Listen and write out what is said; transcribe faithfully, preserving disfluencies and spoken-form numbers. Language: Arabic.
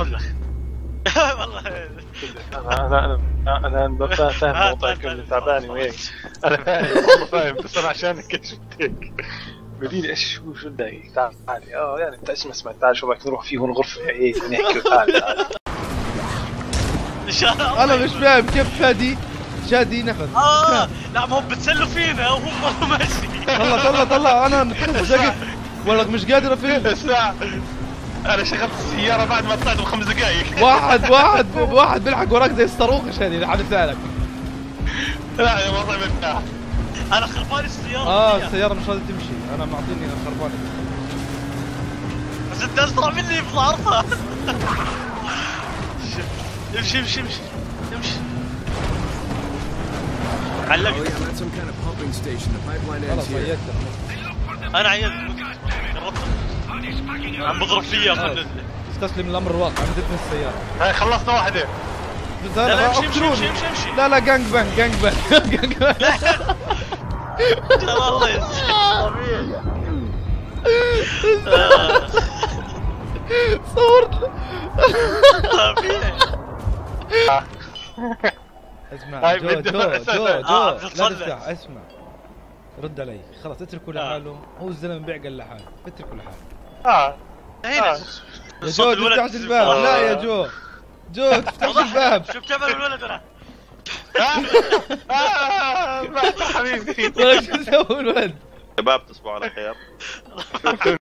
خذ لك. والله انا انا انا انا فاهم موضوعك انه تعبان وهيك. انا فاهم والله فاهم، بس انا عشانك ايش بدك؟ قولي لي ايش شو شو بدك؟ تعالي اه يعني انت اسمع اسمع تعال شو بدك نروح فيه هون غرفه هيك نحكي. تعال تعال ان شاء الله. انا مش فاهم كيف شادي شادي نفذ. اه لا ما هم بتسلوا فينا وهم ماشي. طلع طلع طلع انا متزقف والله مش قادر افهم. اسمع انا شغلت السياره بعد ما طلعت بخمس دقائق. واحد واحد واحد بيلحق وراك زي الصاروخ شادي على لسانك. لا يا والله مرتاح. انا خربان السياره. اه السياره مش راضيه تمشي، انا معطيني خربانه. بس انت اسرع مني في العرضه. امشي امشي امشي امشي. علقت. خلاص عيدت. انا عيدت. عم بضرب فيها خلص. استسلم للامر الواقع، عم تدفن السياره. هاي خلصنا واحده. لا لا امشي امشي امشي امشي امشي. لا لا جانج بانج جانج بانج جانج بانج. الله يسلمك. طبيعي. صورت. طبيعي. اسمع جو جو جو جو لا بتتصلح. تفتح. اسمع رد علي خلاص اتركوا لحاله. هو الزلمه بيعقل لحاله، اتركوا لحاله. اه هنا يا جو تفتحش الباب. لا يا جو جو تفتحش الباب. شوف كيف الولد انا. اه حبيبي شو تسوي الولد؟ شباب تصبحوا على خير.